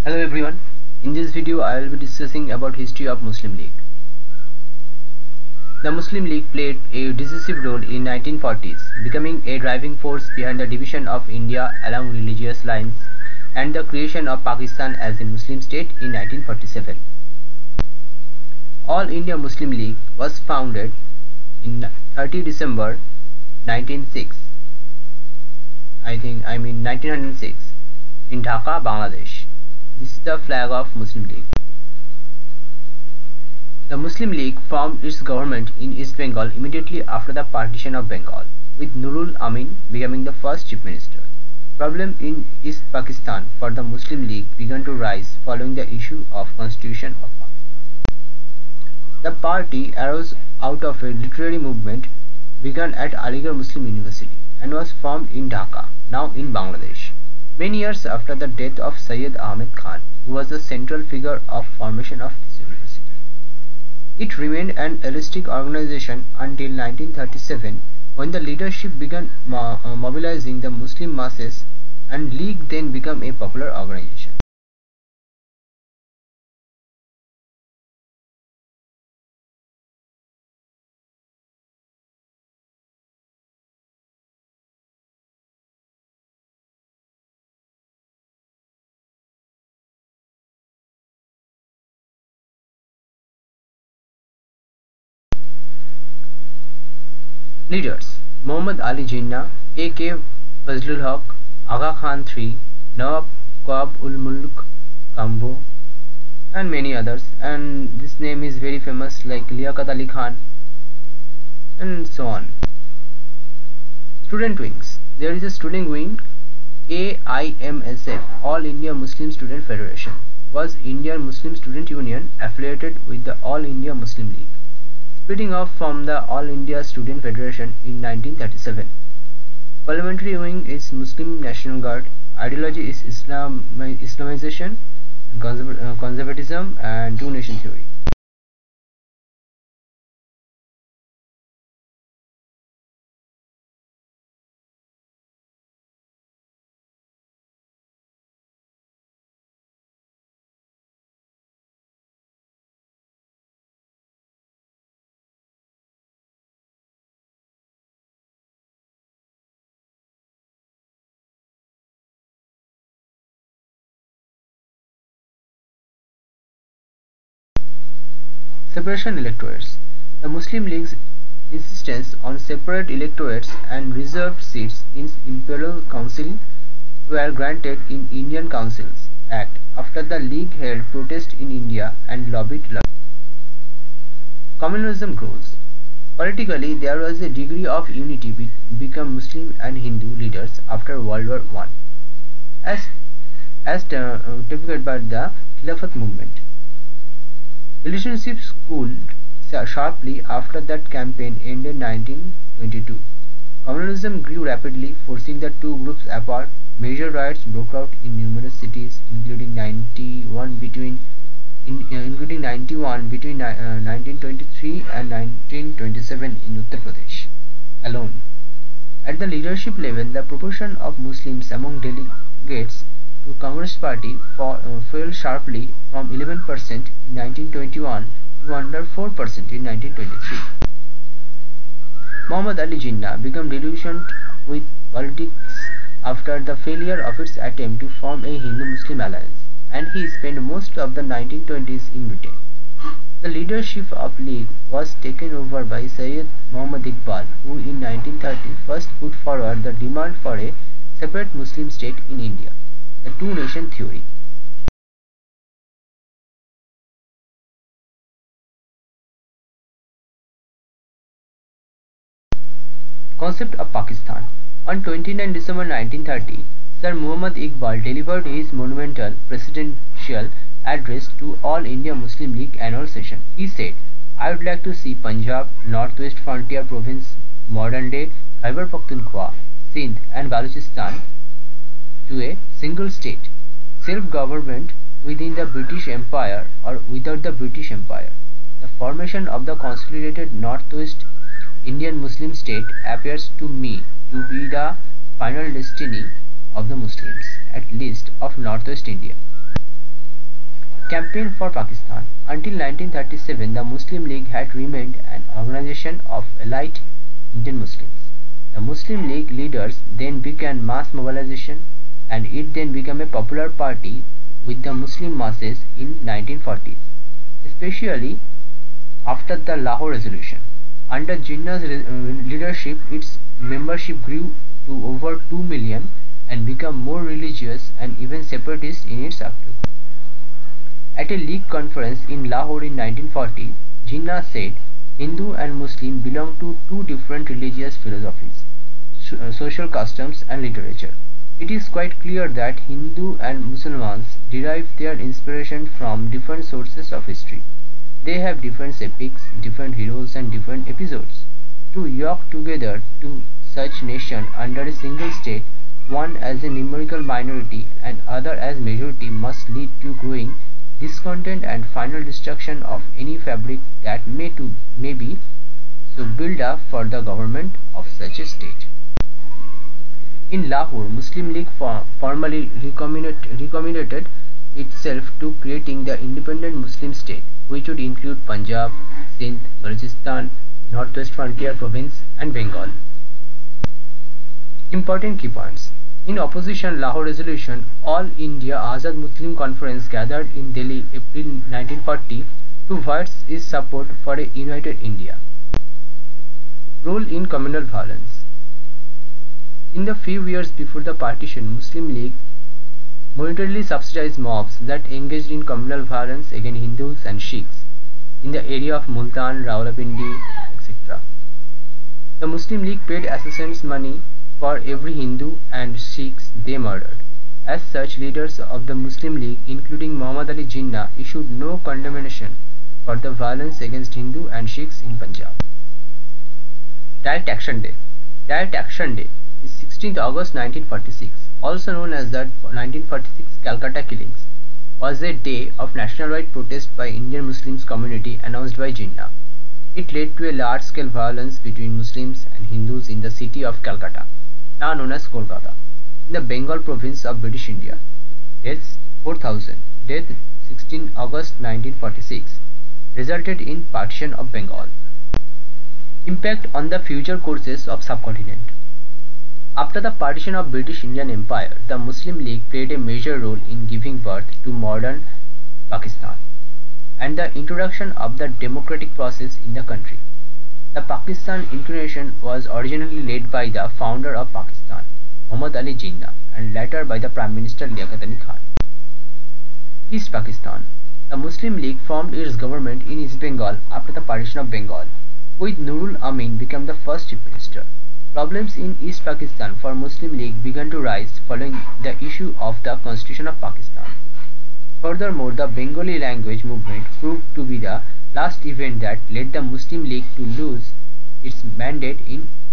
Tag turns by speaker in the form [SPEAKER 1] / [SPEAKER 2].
[SPEAKER 1] Hello everyone. In this video I will be discussing about history of Muslim League. The Muslim League played a decisive role in 1940s, becoming a driving force behind the division of India along religious lines and the creation of Pakistan as a Muslim state in 1947. All India Muslim League was founded in 30 December 1906. 1906 in Dhaka, Bangladesh. This is the flag of Muslim League. The Muslim League formed its government in East Bengal immediately after the partition of Bengal, with Nurul Amin becoming the first chief minister. Problem in East Pakistan for the Muslim League began to rise following the issue of Constitution of Pakistan. The party arose out of a literary movement begun at Aligarh Muslim University and was formed in Dhaka, now in Bangladesh, many years after the death of Syed Ahmed Khan, who was the central figure of formation of this university. It remained an elastic organization until 1937, when the leadership began mobilizing the Muslim masses, and League then became a popular organization. Leaders: Muhammad Ali Jinnah, A.K. Fazlul Haq, Aga Khan III, Nawab Quwab-ul-Mulk Kambo, and many others. And this name is very famous, like Liaquat Ali Khan, and so on. Student wings: there is a student wing, AIMSF, All India Muslim Student Federation, was Indian Muslim Student Union affiliated with the All India Muslim League, splitting off from the All India Student Federation in 1937. Parliamentary wing is Muslim National Guard. Ideology is Islamization, conservatism, and two-nation theory. Separation electorates: the Muslim League's insistence on separate electorates and reserved seats in Imperial Council were granted in Indian Councils Act after the League held protest in India and lobbied. Communalism grows. Politically, there was a degree of unity between Muslim and Hindu leaders after World War I, as typified by the Khilafat movement. Relationships cooled sharply after that campaign ended in 1922. Communalism grew rapidly, forcing the two groups apart. Major riots broke out in numerous cities, including 91 between 1923 and 1927 in Uttar Pradesh alone. At the leadership level, the proportion of Muslims among delegates to Congress Party fell sharply from 11% in 1921 to under 4% in 1923. Muhammad Ali Jinnah became disillusioned with politics after the failure of its attempt to form a Hindu-Muslim alliance, and he spent most of the 1920s in Britain. The leadership of League was taken over by Syed Muhammad Iqbal, who in 1930 first put forward the demand for a separate Muslim state in India, the two-nation theory. Concept of Pakistan. On 29 December 1930, Sir Muhammad Iqbal delivered his monumental presidential address to All India Muslim League annual session. He said, "I would like to see Punjab, Northwest Frontier Province, modern-day Khyber Pakhtunkhwa, Sindh and Balochistan to a single state, self-government within the British Empire or without the British Empire. The formation of the consolidated Northwest Indian Muslim state appears to me to be the final destiny of the Muslims, at least of Northwest India." Campaign for Pakistan. Until 1937, the Muslim League had remained an organization of elite Indian Muslims. The Muslim League leaders then began mass mobilization and it then became a popular party with the Muslim masses in 1940s, especially after the Lahore Resolution. Under Jinnah's leadership, its membership grew to over 2 million and became more religious and even separatist in its outlook. At a League conference in Lahore in 1940, Jinnah said, Hindu and Muslim belong to two different religious philosophies, social customs and literature. It is quite clear that Hindu and Muslims derive their inspiration from different sources of history. They have different epics, different heroes and different episodes. To yoke together two such nations under a single state, one as a numerical minority and other as majority, must lead to growing discontent and final destruction of any fabric that may be so built up for the government of such a state. In Lahore, Muslim League formally recommitted itself to creating the independent Muslim state, which would include Punjab, Sindh, Balochistan, Northwest Frontier Province and Bengal. Important key points. In opposition Lahore Resolution, All India Azad Muslim Conference gathered in Delhi April 1940 to voice its support for a united India. Role in communal violence. In the few years before the partition, Muslim League monetarily subsidized mobs that engaged in communal violence against Hindus and Sikhs in the area of Multan, Rawalpindi, etc. The Muslim League paid assassins money for every Hindu and Sikhs they murdered. As such, leaders of the Muslim League, including Muhammad Ali Jinnah, issued no condemnation for the violence against Hindu and Sikhs in Punjab. Direct Action Day. Direct Action Day is 16th August 1946, also known as the 1946 Calcutta killings, was a day of nationwide protest by Indian Muslims community announced by Jinnah. It led to a large-scale violence between Muslims and Hindus in the city of Calcutta, now known as Kolkata, in the Bengal province of British India. Deaths 4,000. Death 16 August 1946 resulted in partition of Bengal. Impact on the future courses of subcontinent. After the partition of British Indian Empire, the Muslim League played a major role in giving birth to modern Pakistan and the introduction of the democratic process in the country. The Pakistan incarnation was originally led by the founder of Pakistan, Muhammad Ali Jinnah, and later by the Prime Minister Liaquat Ali Khan. East Pakistan. The Muslim League formed its government in East Bengal after the partition of Bengal, with Nurul Amin became the first chief minister. Problems in East Pakistan for Muslim League began to rise following the issue of the Constitution of Pakistan. Furthermore, the Bengali language movement proved to be the last event that led the Muslim League to lose its mandate in